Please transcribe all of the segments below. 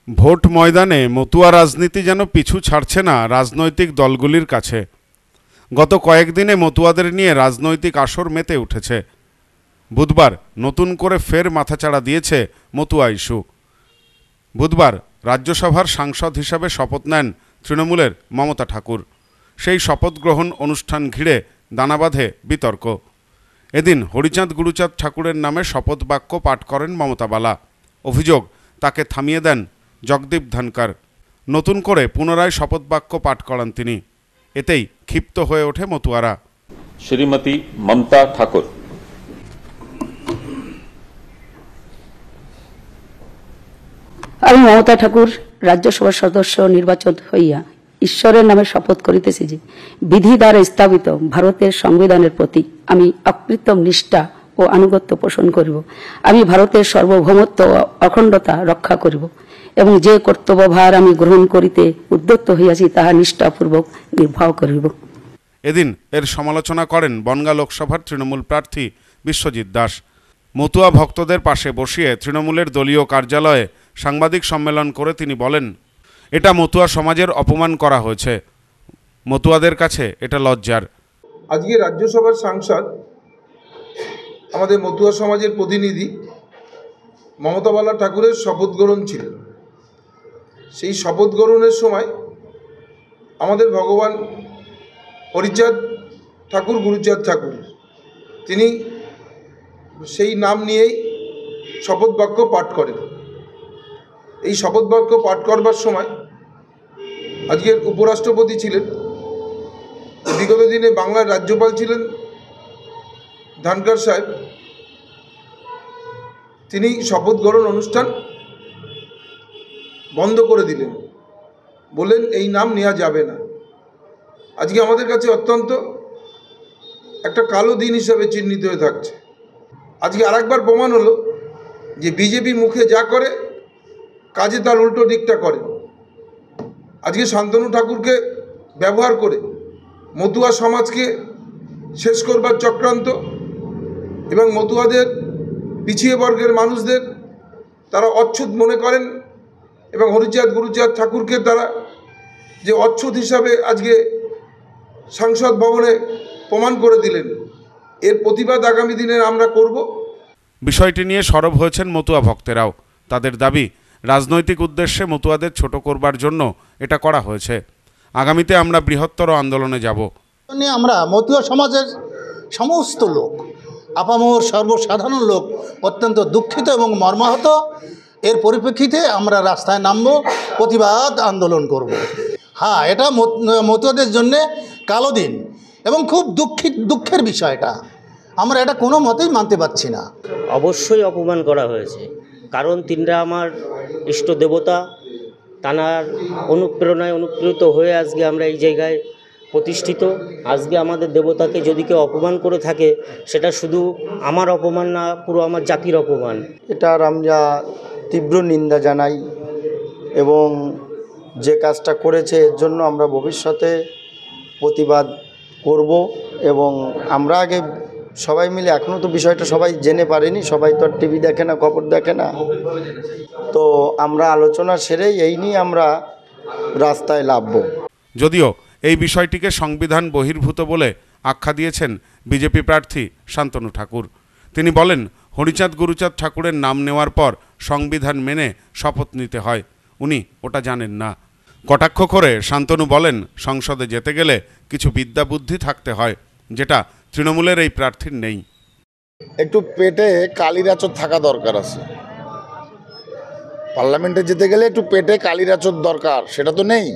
Vote ময়দানে মতুয়া রাজনীতি যেন পিছু ছাড়ছে না রাজনৈতিক দলগুলির কাছে। গত কয়েকদিনে মতুয়াদের নিয়ে রাজনৈতিক আসর মেতে উঠেছে। বুধবার নতুন করে ফের মাথাচাড়া দিয়েছে মতুয়া ইস্যু। বুধবার রাজ্যসভার সাংসদ হিসাবে শপথ নেন তৃণমূলের মমতা ঠাকুর। সেই শপথ গ্রহণ অনুষ্ঠান ঘিরে দানা বাঁধে বিতর্ক। এদিন হরিচাঁদ গুরুচাঁদ ঠাকুরের নামে শপথ বাক্য পাঠ করেন মমতা বালা। অভিযোগ, তাকে থামিয়ে দেন জগদীপ ধনকর। নতুন করে পুনরায় শপথ বাক্য পাঠ করান তিনি। এতেই ক্ষিপ্ত হয়ে ওঠে মতুয়ারা। শ্রীমতী মমতা ঠাকুর। আমি মমতা ঠাকুর রাজ্যসভার সদস্য নির্বাচন হইয়া ঈশ্বরের নামে শপথ করিতেছি যে বিধি দ্বারা স্থাপিত ভারতের সংবিধানের প্রতি আমি অকৃত্রিম নিষ্ঠা ও আনুগত্য পোষণ করিব। আমি ভারতের সার্বভৌমত্ব ও অখণ্ডতা রক্ষা করিব এবং যে কর্তব্যভার আমি গ্রহণ করিতে উদ্যত হইয়াছি তাহা নিষ্ঠাপূর্বক নির্বাহ করিব। এদিন এর সমালোচনা করেন বনগাঁ লোকসভার তৃণমূল প্রার্থী বিশ্বজিৎ দাস। মতুয়া ভক্তদের পাশে বসিয়ে তৃণমূলের দলীয় কার্যালয়ে সাংবাদিক সম্মেলন করে তিনি বলেন, এটা মতুয়া সমাজের অপমান করা হয়েছে। মতুয়াদের কাছে এটা লজ্জার। আজকে রাজ্যসভার সাংসদ আমাদের মতুয়া সমাজের প্রতিনিধি মমতা বালা ঠাকুরের শপথ গ্রহণ ছিল। সেই শপথ গ্রহণের সময় আমাদের ভগবান হরিচাঁদ ঠাকুর গুরুচাঁদ ঠাকুর তিনি সেই নাম নিয়েই শপথ বাক্য পাঠ করেন। এই শপথ বাক্য পাঠ করবার সময় আজকের উপরাষ্ট্রপতি ছিলেন, বিগত দিনে বাংলার রাজ্যপাল ছিলেন ধনকর সাহেব। তিনি শপথ গ্রহণ অনুষ্ঠান বন্ধ করে দিলেন, বললেন এই নাম নেওয়া যাবে না। আজকে আমাদের কাছে অত্যন্ত একটা কালো দিন হিসাবে চিহ্নিত হয়ে থাকছে। আজকে আরেকবার প্রমাণ হলো যে বিজেপি মুখে যা করে কাজে তার উল্টো দিকটা করে। আজকে শান্তনু ঠাকুরকে ব্যবহার করে মতুয়া সমাজকে শেষ করবার চক্রান্ত এবং মতুয়াদের পিছিয়ে বর্গের মানুষদের তারা অচ্ছুত মনে করেন এবং হরিচাঁদ গুরুচাঁদ ঠাকুরকে তারা যে অচ্ছুত হিসাবে আজকে সংসদ ভবনে প্রমাণ করে দিলেন। এর প্রতিবাদ আগামী দিনে আমরা করব। বিষয়টি নিয়ে সরব হয়েছেন মতুয়া ভক্তেরাও। তাদের দাবি, রাজনৈতিক উদ্দেশ্যে মতুয়াদের ছোট করবার জন্য এটা করা হয়েছে। আগামীতে আমরা বৃহত্তর আন্দোলনে যাব। আমরা মতুয়া সমাজের সমস্ত লোক, আপামর সর্বসাধারণ লোক অত্যন্ত দুঃখিত এবং মর্মাহত। এর পরিপ্রেক্ষিতে আমরা রাস্তায় নামব, প্রতিবাদ আন্দোলন করব। হ্যাঁ, এটা মতুয়াদের জন্যে কালো দিন এবং খুব দুঃখের বিষয়। আমরা এটা কোনো মতেই মানতে পারছি না। অবশ্যই অপমান করা হয়েছে, কারণ তিনরা আমার ইষ্ট দেবতা। তানার অনুপ্রেরণায় অনুপ্রেরিত হয়ে আজকে আমরা এই জায়গায় প্রতিষ্ঠিত। আজকে আমাদের দেবতাকে যদি কেউ অপমান করে থাকে, সেটা শুধু আমার অপমান না, পুরো আমার জাতির অপমান। এটার আমরা তীব্র নিন্দা জানাই এবং যে কাজটা করেছে এর জন্য আমরা ভবিষ্যতে প্রতিবাদ করব। এবং আমরা আগে সবাই মিলে, এখনও তো বিষয়টা সবাই জেনে পারেনি, সবাই তো আর টিভি দেখে না, খবর দেখে না, তো আমরা আলোচনা সেরেই এই নিয়ে আমরা রাস্তায় নামব। যদিও এই বিষয়টিকে সংবিধান বহির্ভূত বলে আখ্যা দিয়েছেন বিজেপি প্রার্থী শান্তনু ঠাকুর। তিনি বলেন, হরিচাঁদ গুরুচাঁদ ঠাকুরের নাম নেওয়ার পর সংবিধান মেনে শপথ নিতে হয়। উনি ওটা জানেন না। কটাক্ষ করে শান্তনু বলেন, সংসদে যেতে গেলে কিছু বিদ্যা বুদ্ধি থাকতে হয়, যেটা তৃণমূলের এই প্রার্থীর নেই। একটু পেটে কালির আঁচড় থাকা দরকার আছে। পার্লামেন্টে যেতে গেলে একটু পেটে কালির আঁচড় দরকার, সেটা তো নেই।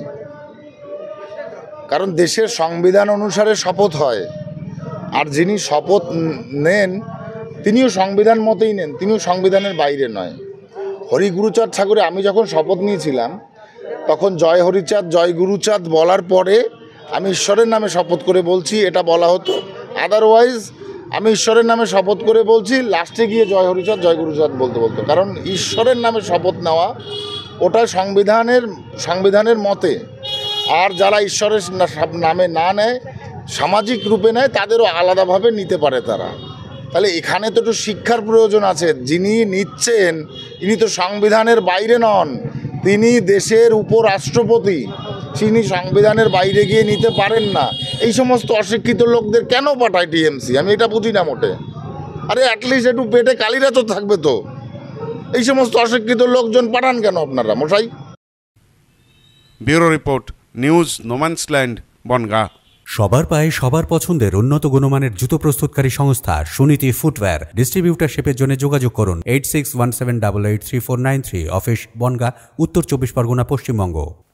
কারণ দেশের সংবিধান অনুসারে শপথ হয়, আর যিনি শপথ নেন তিনিও সংবিধান মতেই নেন, তিনিও সংবিধানের বাইরে নয়। হরি গুরুচাঁদ ঠাকুরে আমি যখন শপথ নিয়েছিলাম, তখন জয় হরিচাঁদ জয় গুরুচাঁদ বলার পরে আমি ঈশ্বরের নামে শপথ করে বলছি, এটা বলা হতো। আদারওয়াইজ আমি ঈশ্বরের নামে শপথ করে বলছি, লাস্টে গিয়ে জয় হরিচাঁদ জয় গুরুচাঁদ বলতে বলতো। কারণ ঈশ্বরের নামে শপথ নেওয়া ওটা সংবিধানের মতে। আর যারা ঈশ্বরের নামে না নেয়, সামাজিক রূপে নেয়, তাদেরও আলাদাভাবে নিতে পারে তারা। তাহলে এখানে তো একটু শিক্ষার প্রয়োজন আছে। যিনি নিচ্ছেন ইনি তো সংবিধানের বাইরে নন, তিনি দেশের উপরাষ্ট্রপতি, তিনি সংবিধানের বাইরে গিয়ে নিতে পারেন না। এই সমস্ত অশিক্ষিত লোকদের কেন পাঠায় টিএমসি, আমি এটা বুঝি না মোটে। আরে অ্যাটলিস্ট একটু পেটে কালিরা তো থাকবে তো, এই সমস্ত অশিক্ষিত লোকজন পাঠান কেন আপনারা মশাই? Bureau report, news no man's land, Bangaon. সবার পায়ে সবার পছন্দের উন্নত গুণমানের জুতো প্রস্তুতকারী সংস্থা সুনীতি ফুটওয়্যার। ডিস্ট্রিবিউটারশিপের জন্য যোগাযোগ করুন 8617883493, অফিস বনগাঁ, উত্তর 24 পরগনা, পশ্চিমবঙ্গ।